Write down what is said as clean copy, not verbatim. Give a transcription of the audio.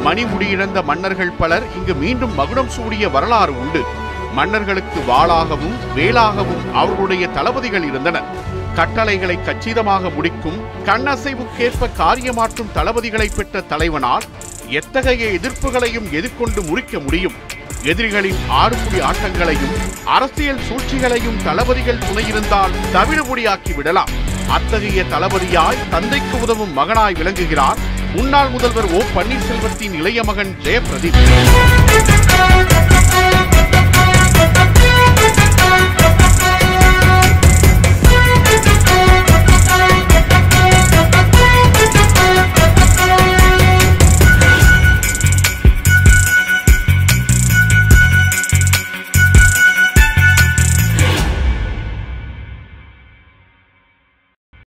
மணிமுடியிழந்த மன்னர்கள் பலர் இங்கு மீண்டும் மகுடம் சூடிய வரலாறு உண்டு. மன்னர்களுக்கு வாளாகவும் வேளாகவும் அவர்களுடைய தளபதிகள் இருந்தனர். கட்டளைகளை கச்சிதமாக முடிக்கும், கண்ணசைவுக்கேற்ப காரியமாற்றும் தளபதிகளை பெற்ற தலைவனால் எத்தகைய எதிர்ப்புகளையும் எதிர்கொண்டு முறிக்க முடியும். எதிரிகளின் ஆறுபுடி ஆட்டங்களையும் அரசியல் சூழ்ச்சிகளையும் தளபதிகள் துணையிருந்தால் தவிடுபொடியாக்கி விடலாம். அத்தகைய தளபதியாய் தந்தைக்கு உதவும் மகனாய் விளங்குகிறார் முன்னாள் முதல்வர் ஓ. பன்னீர்செல்வத்தின் இளைய மகன் ஜெயபிரதீப்.